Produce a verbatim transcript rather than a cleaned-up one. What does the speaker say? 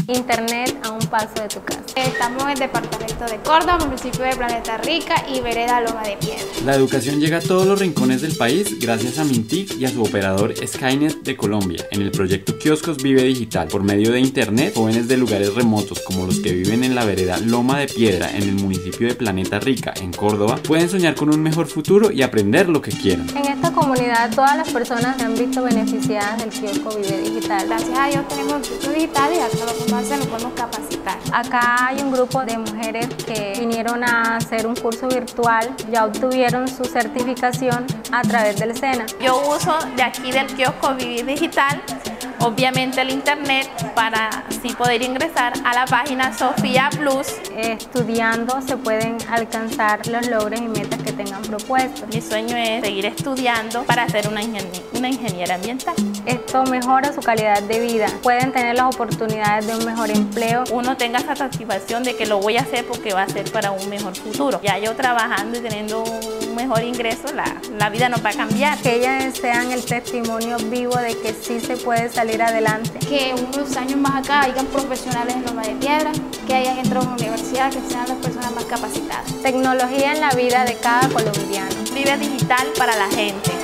Internet a un paso de tu casa. Estamos en el departamento de Córdoba, municipio de Planeta Rica y vereda Loma de Piedra. La educación llega a todos los rincones del país gracias a Mintic y a su operador Skynet de Colombia en el proyecto Kioscos Vive Digital. Por medio de internet, jóvenes de lugares remotos como los que viven en la vereda Loma de Piedra en el municipio de Planeta Rica en Córdoba pueden soñar con un mejor futuro y aprender lo que quieran. En esta comunidad todas las personas se han visto beneficiadas del kiosco Vive Digital. Gracias a Dios tenemos el kiosco digital y acá lo que podemos hacer, nos podemos capacitar. Acá hay un grupo de mujeres que vinieron a hacer un curso virtual, ya obtuvieron su certificación a través del SENA. Yo uso de aquí del kiosco Vivir Digital, obviamente el internet, para así poder ingresar a la página Sofía Plus. Estudiando se pueden alcanzar los logros y metas que tengan propuestos. Mi sueño es seguir estudiando para ser una, ingen una ingeniera ambiental. Esto mejora su calidad de vida, pueden tener las oportunidades de un mejor empleo. Uno tenga esa satisfacción de que lo voy a hacer porque va a ser para un mejor futuro. Ya yo trabajando y teniendo un mejor ingreso, la, la vida nos va a cambiar. Que ellas sean el testimonio vivo de que sí se puede salir adelante. Que unos años más acá hayan profesionales en Loma de Piedra, que hayan entrado a una universidad, que sean las personas más capacitadas. Tecnología en la vida de cada colombiano. Vive digital para la gente.